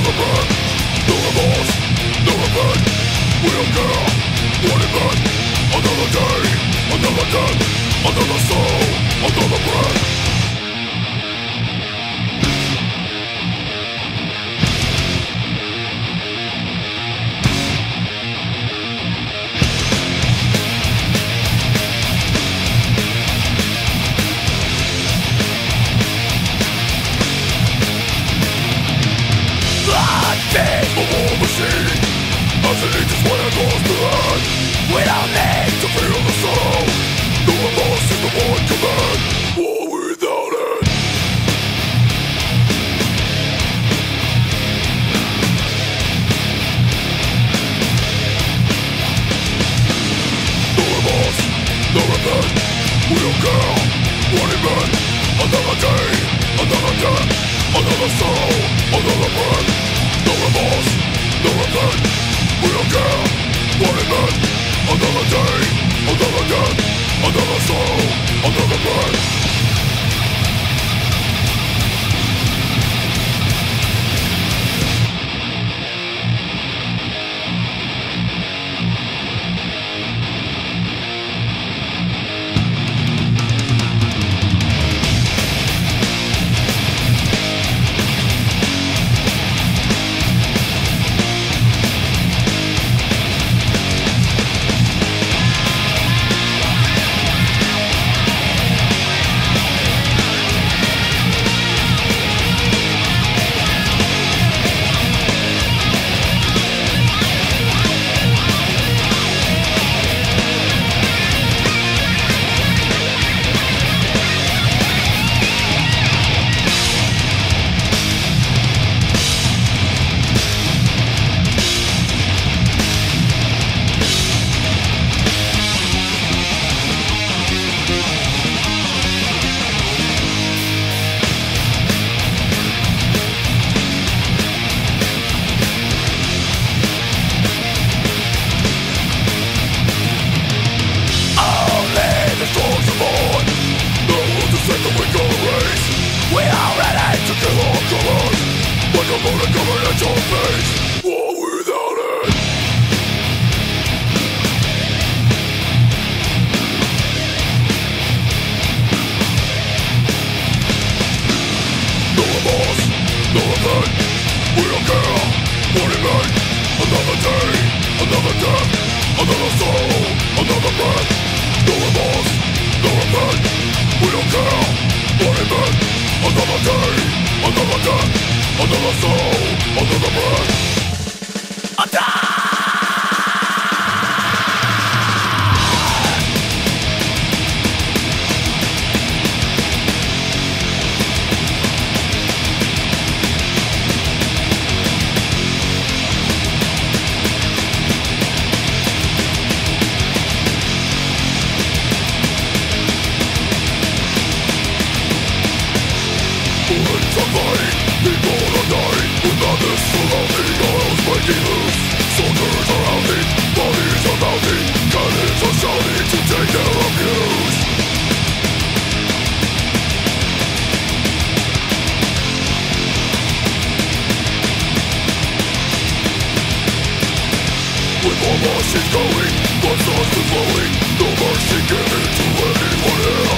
another breath, no remorse, no repent. We don't care what it meant. Another day, another death, another soul, another breath. A war machine, as it eats its way across the land. We don't need to feel the sorrow. No remorse is the one command. War without end. No remorse, no repent. We don't care what it meant. Another day, another death, another soul, another breath. No remorse, no repent. We don't care what it meant. Another day, another death, another soul, another breath.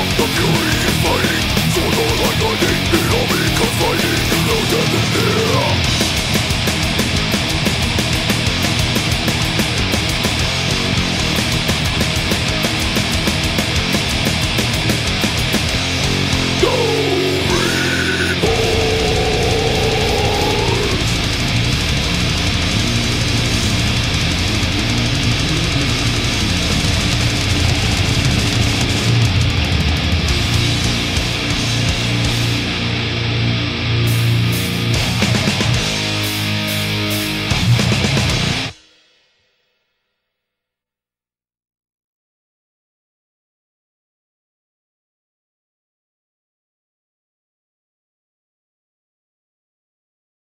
Fighting, the army comes fighting, you know death is near.